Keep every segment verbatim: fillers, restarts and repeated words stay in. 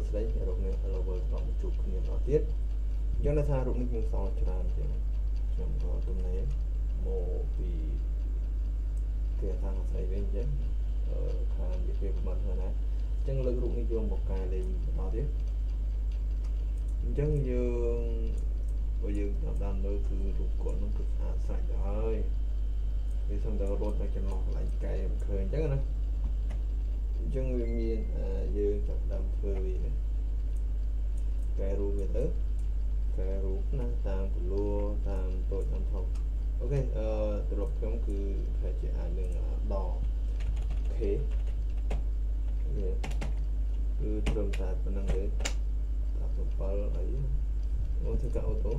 ស្ដីរកនេះឥឡូវវិលត្រង់ជួបគ្នាបន្តទៀតអញ្ចឹងថារូបនេះខ្ញុំសល់ច្រើនអញ្ចឹងខ្ញុំក៏ទំនេរមកពីគេថាស្ដីវិញអញ្ចឹងខាងនិយាយពីប្រហែលហ្នឹងណាអញ្ចឹងលើករូបនេះយកមកកែលេងបន្តទៀតអញ្ចឹងយើងបើយើងតាមដានមើលគឺរូបគាត់ហ្នឹងគឺស្អាតស្អាតទៅហើយវាសំដៅរត់នៅចំណុចកន្លែងកែមិនឃើញអញ្ចឹងណាអញ្ចឹងវាមានយើងចាប់ដើមធ្វើវាកែរូបវាទៅកែរូបណាតាមគលួតាមតូចតាមធំអូខេអឺត្រឡប់ខ្ញុំគឺប្រហែលជាអាចនឹងដក K វាគឺត្រឹមតែប៉ុណ្្នឹងទេដាក់7អីមកធ្វើការអូតូ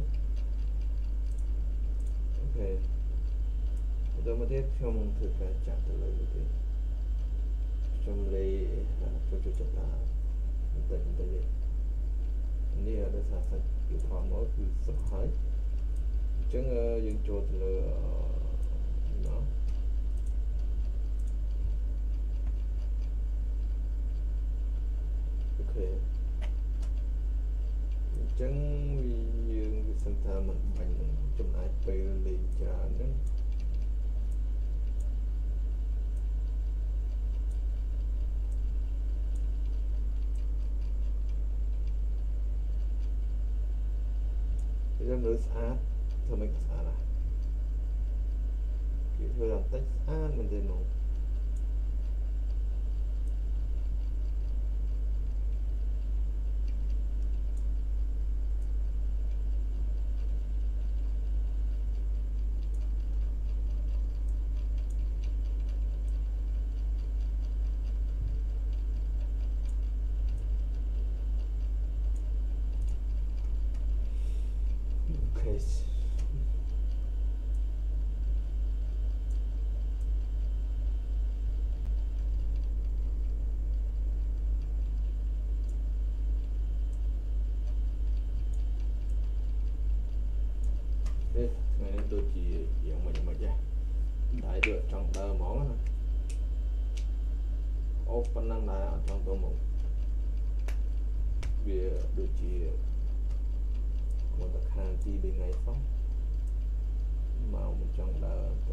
អូខេដល់មកទៀតខ្ញុំធ្វើការចាក់ទៅលើវាទៀតខ្ញុំលេចូលចូលចាប់តាមបន្តិចបន្តិចនេះដោយសារសាច់គឺថតមកគឺសុខហើយអញ្ចឹងយើងចូលទៅលើណោះអូខេអញ្ចឹងយើងវាសឹងថាមិនបាញ់ចំណាយពេលលេងច្រើនហ្នឹងយើងមើលស្អាតធ្វើមិនស្អាតណាគេធ្វើដល់តិចស្អាតមែនទេនោះដូចជាយ៉ាងម៉េចម៉េចដែរដែរដូចចង់ដើរហ្មងណាអូប៉ុណ្ណឹងដែរអត់ចង់ទៅមកវាដូចជាគាត់ទៅខាងទីបីថ្ងៃសោះមកមិនចង់ដើរទៅ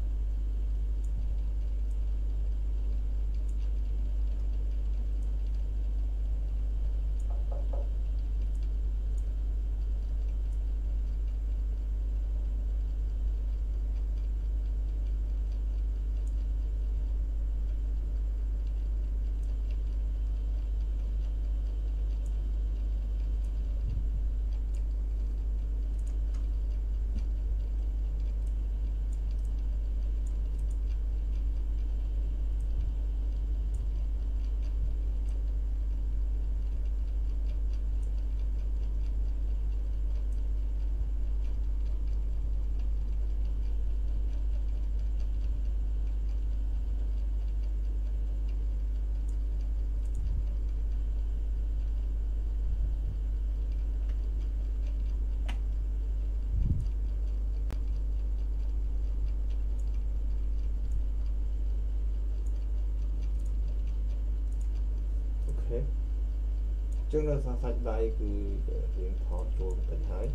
ចឹងនៅសាសាច់ដៃគឺរៀងថតចូលបន្តិចហើយ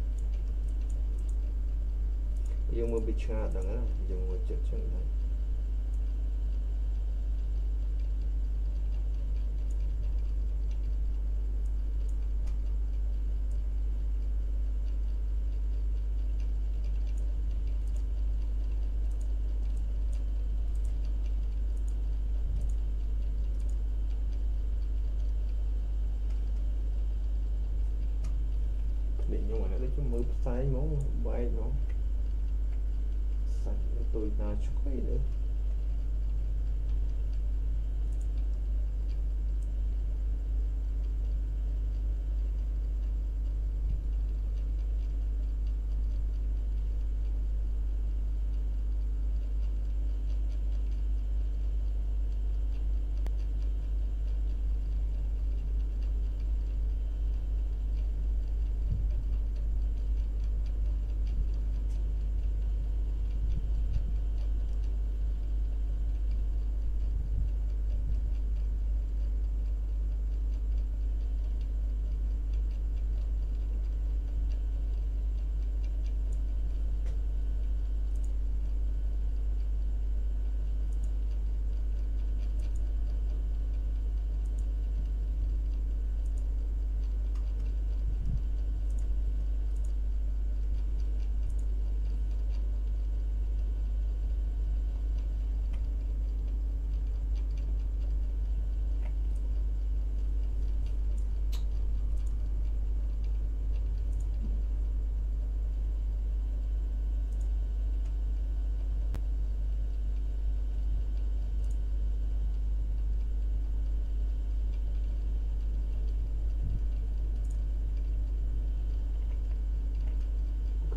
យើងមើលពីឆ្ងាយដល់ណាយើងមើលចិត្តចឹងដែរមើលផ្សាយហ្មងបែកហ្មងសាច់ទុយណាឆ្កុយទៅ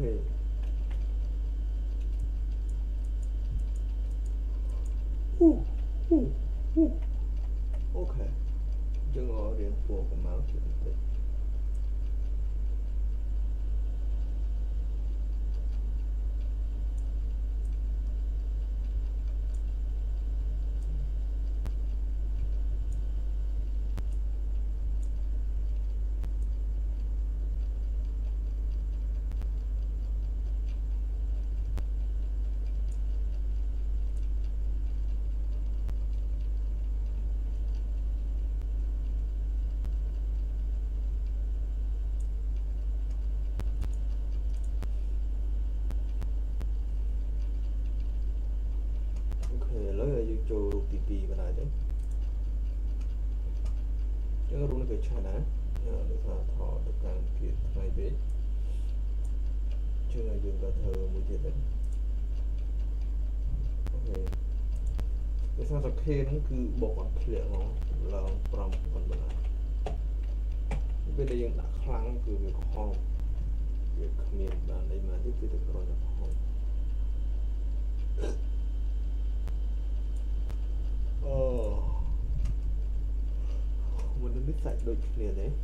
Hú, hú, hú. Ok, chúng ở điện phù của máu chuyện tình. Ok, lấy là dùng cho rụt tí tí vào đây đấy. Chúng ta rụt nó phải chai đá. Nhờ được ra thọ được càng kiệt ngay bế. Chứ là dùng cả thờ mùi tiết đấy. Ok. Cái sao thật khê nó cứ bọc bằng khịa nó là prom còn bên này. Bây giờ dùng đã khăn cứ việc hòm. Việc miền bản đây mà tiếp tục được rồi là hòm. Ờ. Mình đã biết sạch đôi khịa đấy.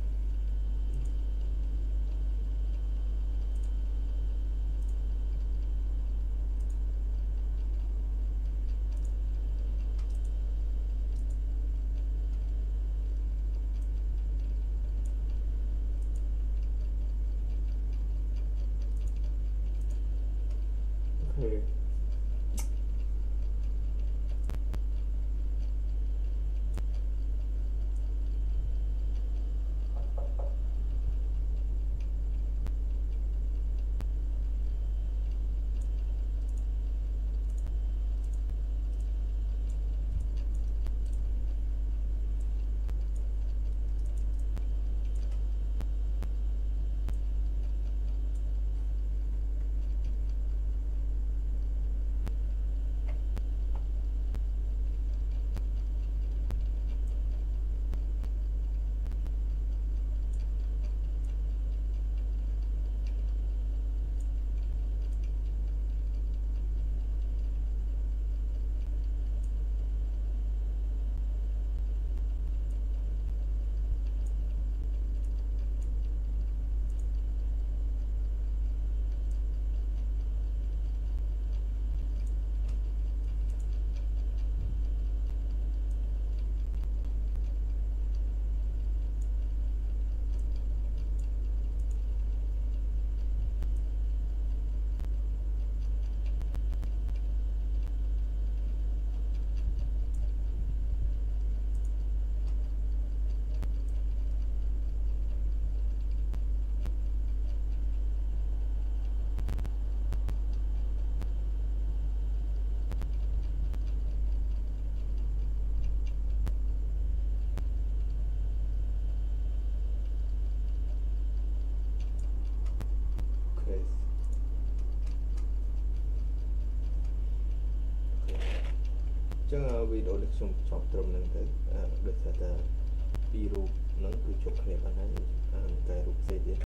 Okay. Okay. Chẳng video được xong chọc trầm nâng tới được sẽ ta pi rụp nâng cứ chụp này bạn ấy cái rụp dây điện